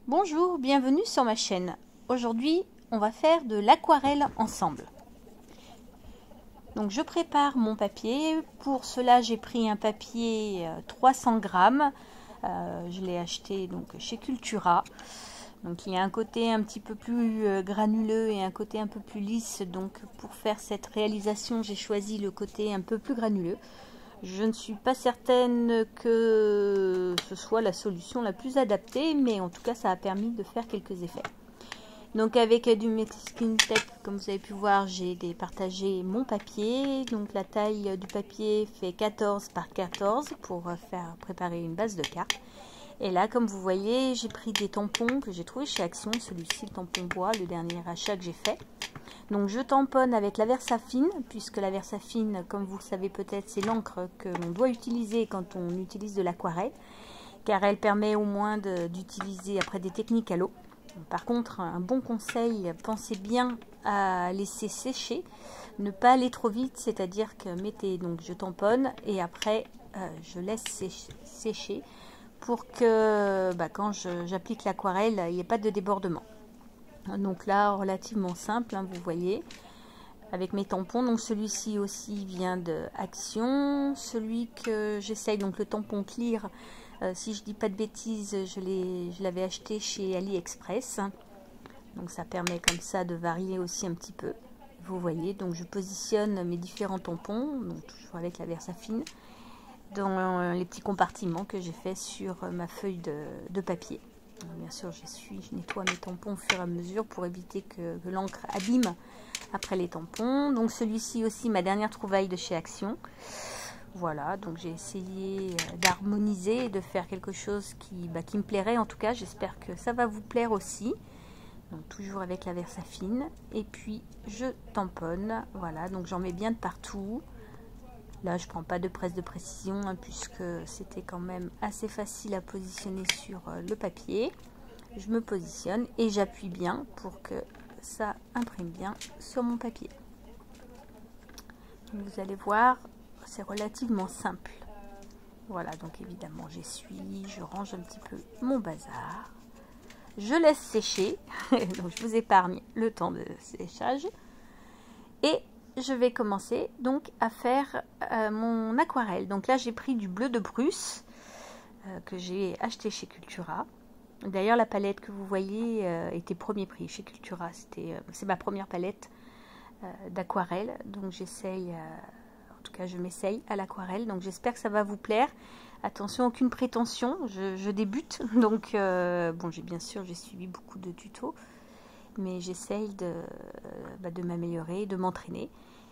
Bonjour, bienvenue sur ma chaîne. Aujourd'hui, on va faire de l'aquarelle ensemble. Donc je prépare mon papier. Pour cela, j'ai pris un papier 300 grammes. Je l'ai acheté donc chez Cultura. Donc il y a un côté un petit peu plus granuleux et un côté un peu plus lisse. Donc pour faire cette réalisation, j'ai choisi le côté un peu plus granuleux. Je ne suis pas certaine que ce soit la solution la plus adaptée, mais en tout cas ça a permis de faire quelques effets. Donc avec du Mexican Tape, comme vous avez pu voir, j'ai partagé mon papier. Donc la taille du papier fait 14 par 14 pour faire préparer une base de carte. Et là, comme vous voyez, j'ai pris des tampons que j'ai trouvé chez Action. Celui-ci, le tampon bois, le dernier achat que j'ai fait. Donc je tamponne avec la Versafine, puisque la Versafine, comme vous le savez peut-être, c'est l'encre que l'on doit utiliser quand on utilise de l'aquarelle, car elle permet au moins d'utiliser après des techniques à l'eau. Par contre, un bon conseil, pensez bien à laisser sécher, ne pas aller trop vite, c'est-à-dire que donc je tamponne et après je laisse sécher pour que quand j'applique l'aquarelle, il n'y ait pas de débordement. Donc là, relativement simple, hein, vous voyez, avec mes tampons. Donc celui-ci aussi vient de Action. Celui que j'essaye, donc le tampon Clear, si je dis pas de bêtises, je l'avais acheté chez AliExpress. Donc ça permet comme ça de varier aussi un petit peu. Vous voyez, donc je positionne mes différents tampons, donc toujours avec la Versafine, dans les petits compartiments que j'ai fait sur ma feuille de papier. Bien sûr, je nettoie mes tampons au fur et à mesure pour éviter que l'encre abîme après les tampons. Donc celui-ci aussi, ma dernière trouvaille de chez Action. Voilà, donc j'ai essayé d'harmoniser et de faire quelque chose qui me plairait. En tout cas, j'espère que ça va vous plaire aussi. Donc toujours avec la Versafine. Et puis je tamponne. Voilà, donc j'en mets bien de partout. Là, je ne prends pas de presse de précision, hein, puisque c'était quand même assez facile à positionner sur le papier. Je me positionne et j'appuie bien pour que ça imprime bien sur mon papier. Vous allez voir, c'est relativement simple. Voilà, donc évidemment, j'essuie, je range un petit peu mon bazar. Je laisse sécher, donc je vous épargne le temps de séchage. Et je vais commencer donc à faire mon aquarelle. Donc là, j'ai pris du bleu de Bruce que j'ai acheté chez Cultura. D'ailleurs, la palette que vous voyez était premier prix chez Cultura. C'est ma première palette d'aquarelle. Donc j'essaye, en tout cas je m'essaye à l'aquarelle. Donc j'espère que ça va vous plaire. Attention, aucune prétention, je débute. Donc bon, bien sûr, j'ai suivi beaucoup de tutos. Mais j'essaye de m'améliorer, de m'entraîner.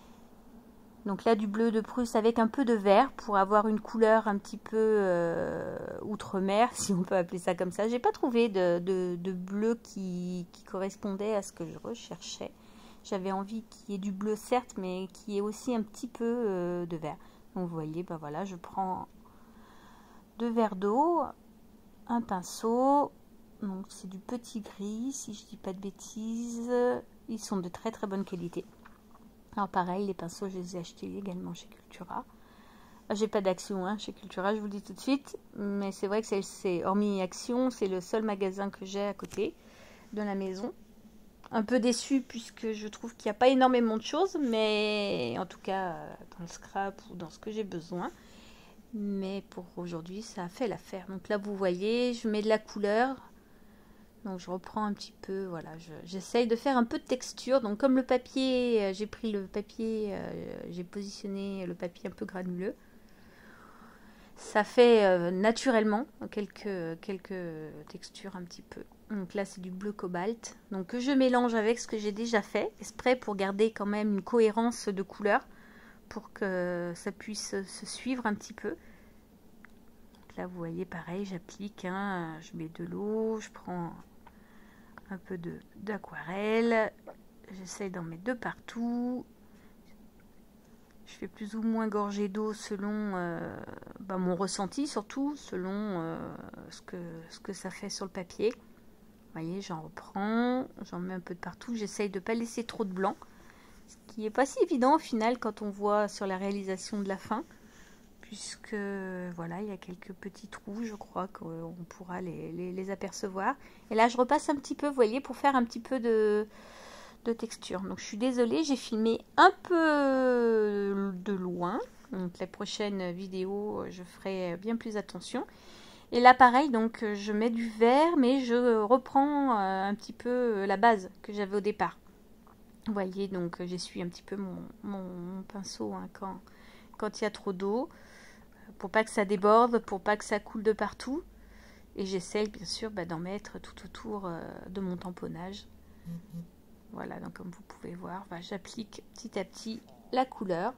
Donc là, du bleu de Prusse avec un peu de vert pour avoir une couleur un petit peu outre-mer, si on peut appeler ça comme ça. J'ai pas trouvé de bleu qui correspondait à ce que je recherchais. J'avais envie qu'il y ait du bleu, certes, mais qui ait aussi un petit peu de vert. Donc vous voyez, voilà, je prends 2 verres d'eau, un pinceau. Donc c'est du petit gris, si je dis pas de bêtises. Ils sont de très très bonne qualité. Alors pareil, les pinceaux, je les ai achetés également chez Cultura. J'ai pas d'Action chez Cultura, je vous le dis tout de suite. Mais c'est vrai que c'est hormis Action, c'est le seul magasin que j'ai à côté de la maison. Un peu déçue puisque je trouve qu'il n'y a pas énormément de choses. Mais en tout cas, dans le scrap ou dans ce que j'ai besoin. Mais pour aujourd'hui, ça a fait l'affaire. Donc là, vous voyez, je mets de la couleur. Donc je reprends un petit peu, voilà, j'essaye de faire un peu de texture. Donc comme le papier, j'ai pris le papier, j'ai positionné le papier un peu granuleux. Ça fait naturellement quelques textures un petit peu. Donc là c'est du bleu cobalt. Donc que je mélange avec ce que j'ai déjà fait, exprès pour garder quand même une cohérence de couleur. Pour que ça puisse se suivre un petit peu. Donc là vous voyez pareil, j'applique, je mets de l'eau, je prends un peu d'aquarelle, j'essaye d'en mettre de partout. Je fais plus ou moins gorgée d'eau selon mon ressenti, surtout selon ce que ça fait sur le papier. Vous voyez, j'en reprends, j'en mets un peu de partout. J'essaye de ne pas laisser trop de blanc, ce qui n'est pas si évident au final quand on voit sur la réalisation de la fin, puisque voilà, il y a quelques petits trous, je crois qu'on pourra les apercevoir. Et là, je repasse un petit peu, vous voyez, pour faire un petit peu de texture. Donc, je suis désolée, j'ai filmé un peu de loin. Donc, la prochaine vidéo, je ferai bien plus attention. Et là, pareil, donc, je mets du vert, mais je reprends un petit peu la base que j'avais au départ. Vous voyez, donc, j'essuie un petit peu mon pinceau hein, quand il y a trop d'eau, pour pas que ça déborde, pour pas que ça coule de partout. Et j'essaye bien sûr d'en mettre tout autour de mon tamponnage. Voilà, donc comme vous pouvez voir, j'applique petit à petit la couleur.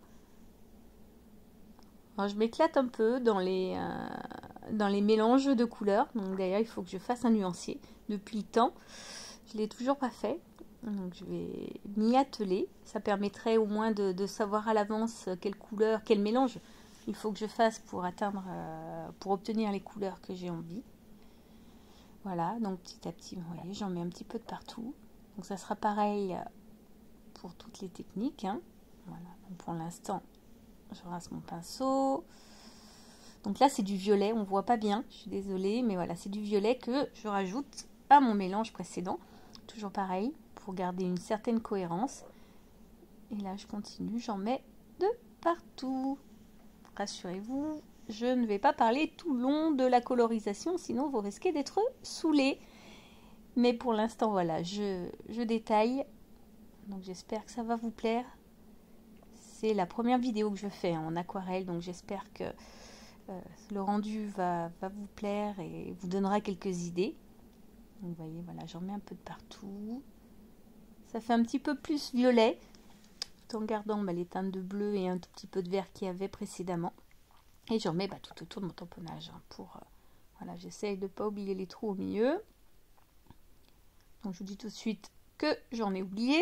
Alors, je m'éclate un peu dans les mélanges de couleurs. Donc d'ailleurs, il faut que je fasse un nuancier. Depuis le temps, je ne l'ai toujours pas fait. Donc je vais m'y atteler. Ça permettrait au moins de savoir à l'avance quelle couleur, quel mélange il faut que je fasse pour obtenir les couleurs que j'ai envie. Voilà, donc petit à petit, vous voyez, j'en mets un petit peu de partout. Donc ça sera pareil pour toutes les techniques. Hein. Voilà, donc pour l'instant, je rince mon pinceau. Donc là, c'est du violet, on ne voit pas bien, je suis désolée, mais voilà, c'est du violet que je rajoute à mon mélange précédent. Toujours pareil, pour garder une certaine cohérence. Et là, je continue, j'en mets de partout. Rassurez-vous, je ne vais pas parler tout le long de la colorisation, sinon vous risquez d'être saoulés. Mais pour l'instant, voilà, je détaille. Donc j'espère que ça va vous plaire. C'est la première vidéo que je fais en aquarelle, donc j'espère que le rendu va vous plaire et vous donnera quelques idées. Donc vous voyez, voilà, j'en mets un peu de partout. Ça fait un petit peu plus violet, tout en gardant les teintes de bleu et un tout petit peu de vert qu'il y avait précédemment. Et j'en mets tout autour de mon tamponnage. Voilà, j'essaye de ne pas oublier les trous au milieu. Donc je vous dis tout de suite que j'en ai oublié.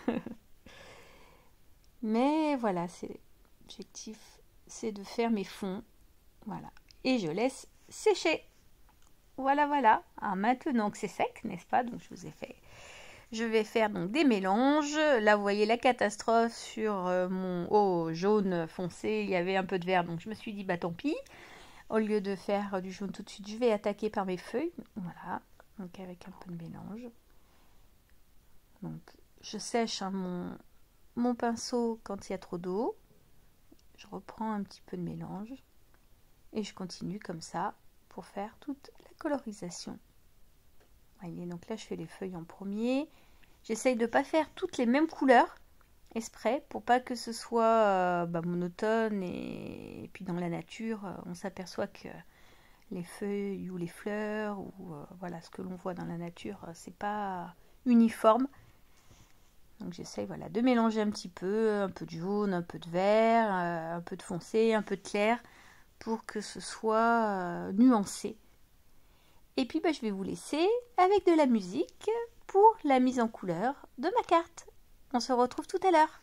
Mais voilà, l'objectif, c'est de faire mes fonds. Voilà. Et je laisse sécher. Voilà, voilà. Alors maintenant que c'est sec, n'est-ce pas? Donc je vais faire donc des mélanges. Là, vous voyez la catastrophe sur mon haut jaune foncé. Il y avait un peu de vert, donc je me suis dit, tant pis. Au lieu de faire du jaune tout de suite, je vais attaquer par mes feuilles. Voilà, donc avec un peu de mélange. Donc, je sèche mon pinceau quand il y a trop d'eau. Je reprends un petit peu de mélange. Et je continue comme ça pour faire toute la colorisation. Voyez, donc là, je fais les feuilles en premier. J'essaye de ne pas faire toutes les mêmes couleurs, exprès, pour pas que ce soit monotone. Et puis dans la nature, on s'aperçoit que les feuilles ou les fleurs, ou voilà, ce que l'on voit dans la nature, c'est pas uniforme. Donc j'essaye de mélanger un peu de jaune, un peu de vert, un peu de foncé, un peu de clair, pour que ce soit nuancé. Et puis je vais vous laisser avec de la musique pour la mise en couleur de ma carte. On se retrouve tout à l'heure.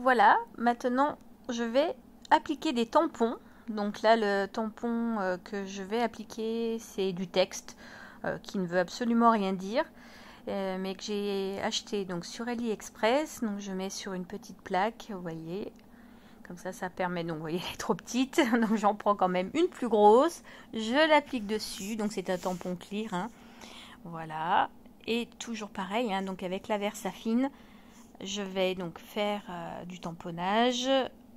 voilà, maintenant je vais appliquer des tampons. Donc là, le tampon que je vais appliquer, c'est du texte qui ne veut absolument rien dire, mais que j'ai acheté donc sur AliExpress. Donc je mets sur une petite plaque, vous voyez, comme ça permet, donc vous voyez, elle est trop petite, donc j'en prends quand même une plus grosse, je l'applique dessus, donc c'est un tampon clear, hein. Voilà, et toujours pareil, hein, donc avec la Versafine, je vais donc faire du tamponnage.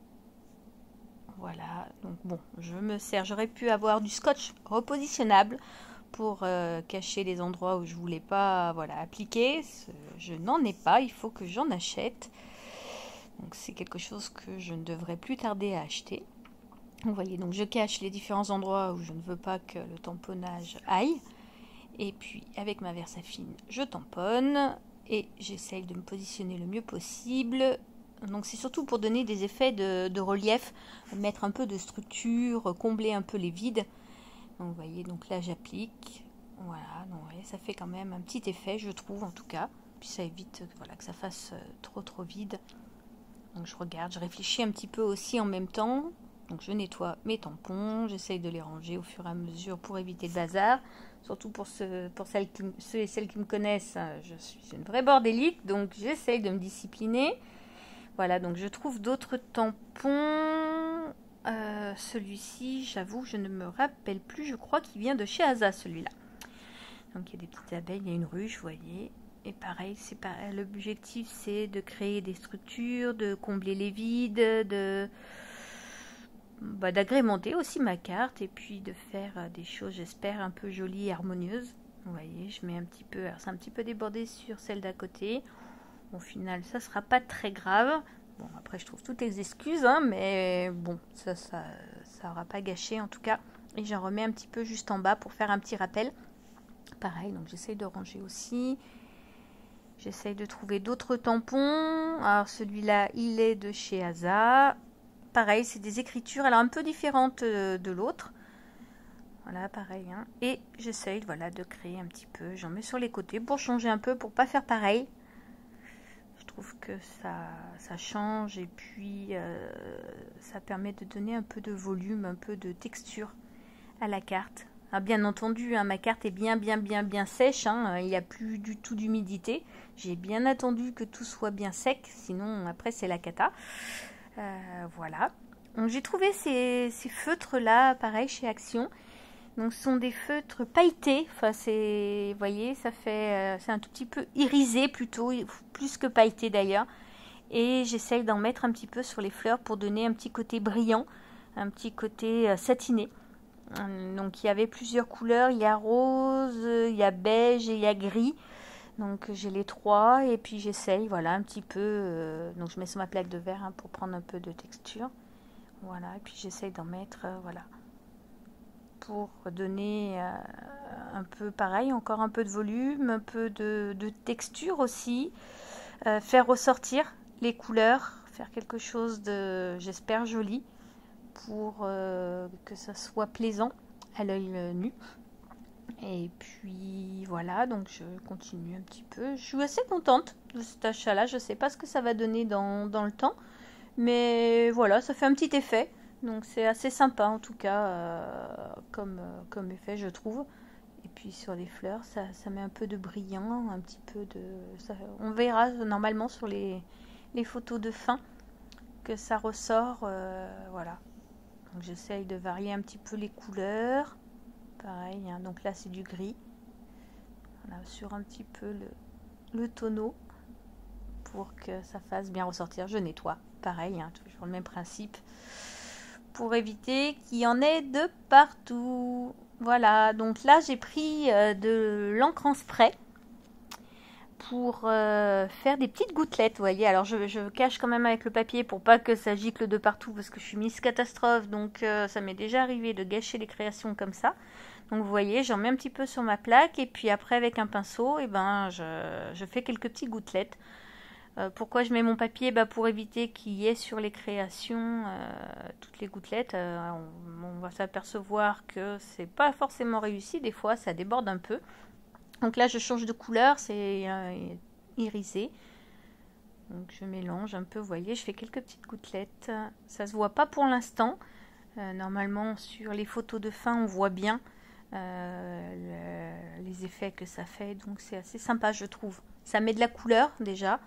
Voilà, donc bon, je me sers, j'aurais pu avoir du scotch repositionnable pour cacher les endroits où je voulais pas, voilà, appliquer. Je n'en ai pas, il faut que j'en achète. Donc c'est quelque chose que je ne devrais plus tarder à acheter. Vous voyez, donc je cache les différents endroits où je ne veux pas que le tamponnage aille. Et puis avec ma Versafine, je tamponne et j'essaye de me positionner le mieux possible. Donc c'est surtout pour donner des effets de relief, mettre un peu de structure, combler un peu les vides. Donc vous voyez, donc là j'applique. Voilà, donc vous voyez, ça fait quand même un petit effet, je trouve en tout cas. Puis ça évite, voilà, que ça fasse trop vide. Donc je regarde, je réfléchis un petit peu aussi en même temps. Donc je nettoie mes tampons, j'essaye de les ranger au fur et à mesure pour éviter le bazar. Surtout pour ceux et celles qui me connaissent, je suis une vraie bordélique, donc j'essaye de me discipliner. Voilà, donc je trouve d'autres tampons. Celui-ci, j'avoue, je ne me rappelle plus, je crois qu'il vient de chez Asa, celui-là. Donc il y a des petites abeilles, il y a une ruche, vous voyez. Et pareil, c'est pareil, l'objectif c'est de créer des structures, de combler les vides, d'agrémenter aussi ma carte et puis de faire des choses, j'espère, un peu jolies et harmonieuses. Vous voyez, je mets un petit peu, alors c'est un petit peu débordé sur celle d'à côté. Au final, ça sera pas très grave. Bon, après, je trouve toutes les excuses, hein, mais bon, ça aura pas gâché en tout cas. Et j'en remets un petit peu juste en bas pour faire un petit rappel. Pareil, donc j'essaye de ranger aussi. J'essaye de trouver d'autres tampons. Alors celui-là, il est de chez Asa. Pareil, c'est des écritures, alors un peu différentes de l'autre. Voilà, pareil, hein. Et j'essaye, voilà, de créer un petit peu. J'en mets sur les côtés pour changer un peu, pour pas faire pareil. Je trouve que ça change et puis ça permet de donner un peu de volume, un peu de texture à la carte. Alors bien entendu, hein, ma carte est bien sèche, hein, il n'y a plus du tout d'humidité. J'ai bien attendu que tout soit bien sec, sinon après c'est la cata. Voilà. Donc j'ai trouvé ces feutres là, pareil chez Action. Donc ce sont des feutres pailletés. Enfin c'est, vous voyez, ça fait, c'est un tout petit peu irisé plutôt, plus que pailleté d'ailleurs. Et j'essaye d'en mettre un petit peu sur les fleurs pour donner un petit côté brillant, un petit côté satiné. Donc il y avait plusieurs couleurs, il y a rose, il y a beige et il y a gris. Donc j'ai les trois et puis j'essaye, voilà, un petit peu. Donc je mets sur ma plaque de verre, hein, pour prendre un peu de texture. Voilà, et puis j'essaye d'en mettre, voilà, pour donner un peu pareil, encore un peu de volume, un peu de texture aussi. Faire ressortir les couleurs, faire quelque chose de, j'espère, joli, pour que ça soit plaisant à l'œil nu. Et puis voilà, donc je continue un petit peu. Je suis assez contente de cet achat-là. Je ne sais pas ce que ça va donner dans le temps, mais voilà, ça fait un petit effet. Donc c'est assez sympa en tout cas comme effet, je trouve. Et puis sur les fleurs, ça met un peu de brillant, un petit peu de... on verra normalement sur les photos de fin que ça ressort, voilà. Donc j'essaye de varier un petit peu les couleurs. Pareil, hein, donc là c'est du gris. Voilà, sur un petit peu le tonneau pour que ça fasse bien ressortir. Je nettoie, pareil, hein, toujours le même principe, pour éviter qu'il y en ait de partout. Voilà, donc là j'ai pris de l'encre en spray pour faire des petites gouttelettes, vous voyez. Alors je cache quand même avec le papier pour pas que ça gicle de partout parce que je suis Miss Catastrophe, donc ça m'est déjà arrivé de gâcher les créations comme ça. Donc vous voyez, j'en mets un petit peu sur ma plaque et puis après avec un pinceau, et ben je fais quelques petites gouttelettes. Pourquoi je mets mon papier? Pour éviter qu'il y ait sur les créations toutes les gouttelettes. On va s'apercevoir que c'est pas forcément réussi, des fois ça déborde un peu. Donc là je change de couleur, c'est irisé. Donc je mélange un peu, vous voyez, je fais quelques petites gouttelettes. Ça se voit pas pour l'instant. Normalement sur les photos de fin on voit bien les effets que ça fait. Donc c'est assez sympa je trouve. Ça met de la couleur déjà.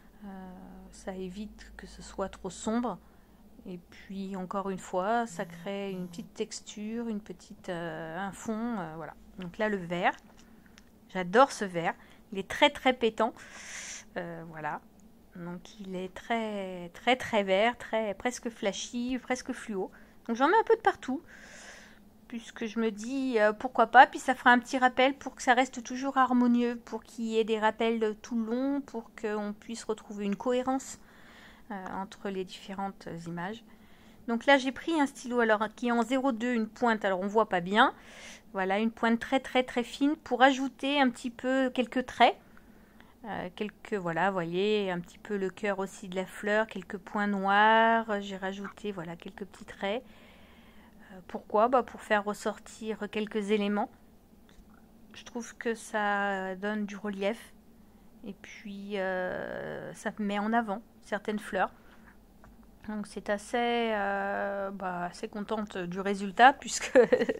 Ça évite que ce soit trop sombre. Et puis encore une fois, ça crée une petite texture, un fond. Voilà. Donc là le vert. J'adore ce vert. Il est très très pétant. Voilà. Donc il est très très très vert, presque flashy, presque fluo. Donc j'en mets un peu de partout, puisque je me dis pourquoi pas. Puis ça fera un petit rappel pour que ça reste toujours harmonieux, pour qu'il y ait des rappels tout le long, pour qu'on puisse retrouver une cohérence entre les différentes images. Donc là j'ai pris un stylo alors qui est en 0,2, une pointe, alors on voit pas bien. Voilà, une pointe très très très fine pour ajouter un petit peu quelques traits. Voilà, vous voyez, un petit peu le cœur aussi de la fleur, quelques points noirs, j'ai rajouté, voilà, quelques petits traits. Pourquoi? Pour faire ressortir quelques éléments. Je trouve que ça donne du relief, et puis ça met en avant certaines fleurs. Donc c'est assez contente du résultat, puisque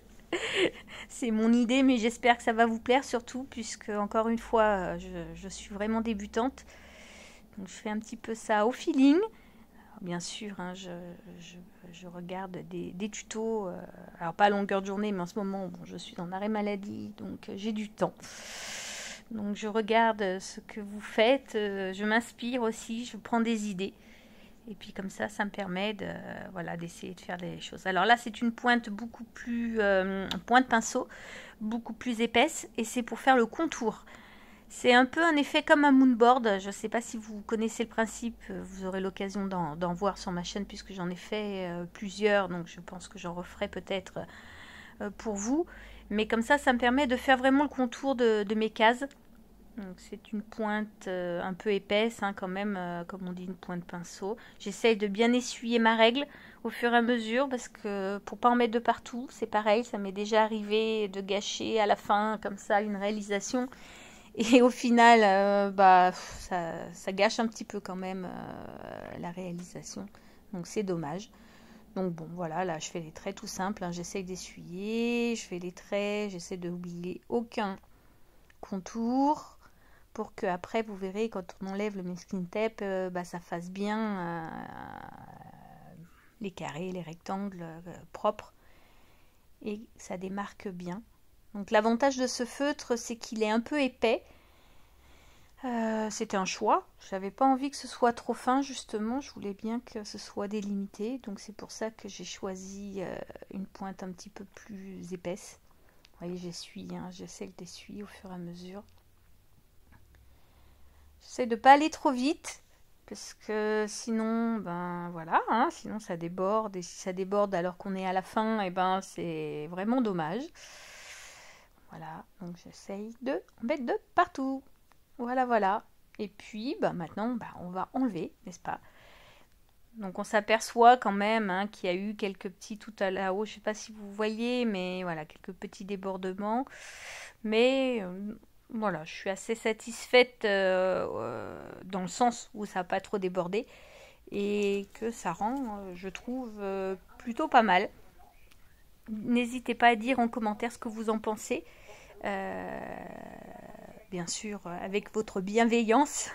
c'est mon idée, mais j'espère que ça va vous plaire surtout, puisque encore une fois, je suis vraiment débutante. Donc je fais un petit peu ça au feeling. Alors, bien sûr, hein, je regarde des tutos, alors pas à longueur de journée, mais en ce moment, bon, je suis en arrêt maladie, donc j'ai du temps. Donc je regarde ce que vous faites, je m'inspire aussi, je prends des idées. Et puis comme ça me permet d'essayer de faire des choses. Alors là, c'est une pointe beaucoup plus, pointe pinceau, beaucoup plus épaisse. Et c'est pour faire le contour. C'est un peu un effet comme un moonboard. Je ne sais pas si vous connaissez le principe. Vous aurez l'occasion d'en voir sur ma chaîne puisque j'en ai fait plusieurs. Donc je pense que j'en referai peut-être pour vous. Mais comme ça me permet de faire vraiment le contour de mes cases. C'est une pointe un peu épaisse, hein, quand même, comme on dit, une pointe pinceau. J'essaye de bien essuyer ma règle au fur et à mesure, parce que pour pas en mettre de partout, c'est pareil, ça m'est déjà arrivé de gâcher à la fin, comme ça, une réalisation. Et au final, ça gâche un petit peu quand même la réalisation. Donc c'est dommage. Donc bon, voilà, là je fais les traits tout simples, hein. J'essaye d'essuyer, je fais les traits, j'essaie de n'oublier aucun contour, pour que après vous verrez quand on enlève le masking tape, ça fasse bien les carrés, les rectangles propres, et ça démarque bien. Donc l'avantage de ce feutre, c'est qu'il est un peu épais. C'était un choix. Je n'avais pas envie que ce soit trop fin, justement. Je voulais bien que ce soit délimité. Donc c'est pour ça que j'ai choisi une pointe un petit peu plus épaisse. Vous voyez, j'essuie, hein, j'essaie d'essuyer au fur et à mesure. J'essaie de ne pas aller trop vite, parce que sinon, voilà, hein, sinon ça déborde. Et si ça déborde alors qu'on est à la fin, c'est vraiment dommage. Voilà, donc j'essaye de en mettre de partout. Voilà. Et puis, maintenant, on va enlever, n'est-ce pas? Donc on s'aperçoit quand même, hein, qu'il y a eu quelques petits tout à la haut, je ne sais pas si vous voyez, mais voilà, quelques petits débordements. Mais voilà, je suis assez satisfaite dans le sens où ça n'a pas trop débordé et que ça rend, je trouve, plutôt pas mal. N'hésitez pas à dire en commentaire ce que vous en pensez. Bien sûr, avec votre bienveillance.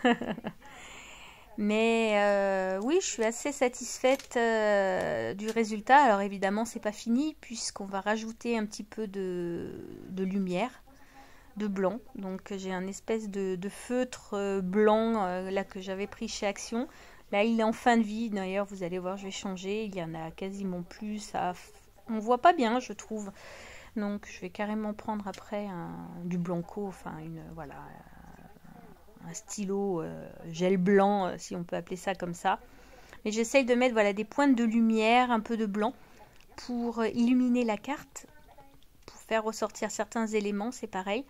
Mais oui, je suis assez satisfaite du résultat. Alors évidemment, c'est pas fini puisqu'on va rajouter un petit peu de lumière, de blanc. Donc j'ai un espèce de feutre blanc là que j'avais pris chez Action. Là, il est en fin de vie. D'ailleurs, vous allez voir, je vais changer. Il y en a quasiment plus. On voit pas bien, je trouve. Donc je vais carrément prendre après du blanco, enfin un stylo gel blanc, si on peut appeler ça comme ça. Mais j'essaye de mettre des pointes de lumière, un peu de blanc, pour illuminer la carte, pour faire ressortir certains éléments, c'est pareil.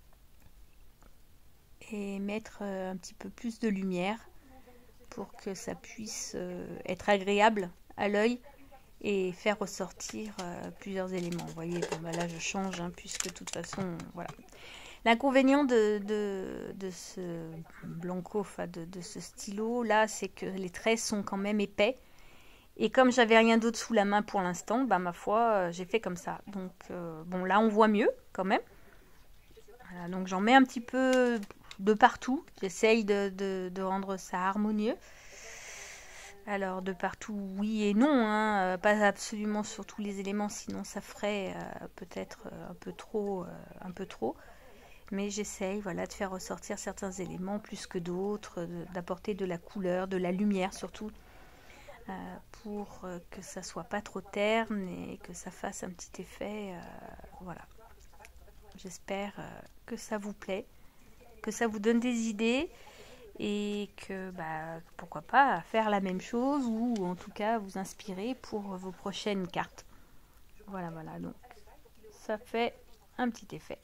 Et mettre un petit peu plus de lumière pour que ça puisse être agréable à l'œil et faire ressortir plusieurs éléments. Vous voyez, là je change, hein, puisque de toute façon, voilà. L'inconvénient de ce Blanco, enfin de ce stylo là, c'est que les traits sont quand même épais. Et comme j'avais rien d'autre sous la main pour l'instant, bah ma foi, j'ai fait comme ça. Donc bon, là on voit mieux quand même. Voilà, donc j'en mets un petit peu de partout. J'essaye de rendre ça harmonieux. Alors de partout, oui et non, hein, pas absolument sur tous les éléments, sinon ça ferait peut-être un peu trop. Mais j'essaye, voilà, de faire ressortir certains éléments plus que d'autres, d'apporter de la couleur, de la lumière surtout, pour que ça soit pas trop terne et que ça fasse un petit effet. Voilà. J'espère que ça vous plaît, que ça vous donne des idées et que, bah, pourquoi pas, faire la même chose ou en tout cas vous inspirer pour vos prochaines cartes. Voilà, voilà, donc ça fait un petit effet.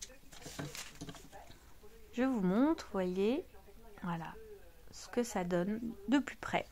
Je vous montre, voyez, voilà, ce que ça donne de plus près.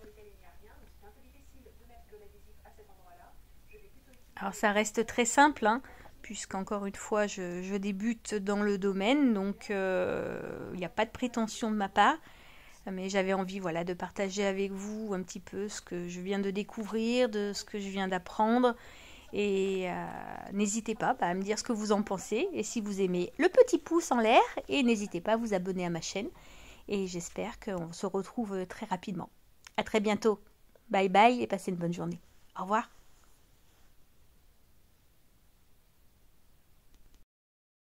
Alors ça reste très simple, hein, puisqu'encore une fois, je débute dans le domaine, donc il n'y a pas de prétention de ma part. Mais j'avais envie, voilà, de partager avec vous un petit peu ce que je viens de découvrir, de ce que je viens d'apprendre. Et n'hésitez pas à me dire ce que vous en pensez. Et si vous aimez, le petit pouce en l'air. Et n'hésitez pas à vous abonner à ma chaîne. Et j'espère qu'on se retrouve très rapidement. À très bientôt. Bye bye et passez une bonne journée. Au revoir.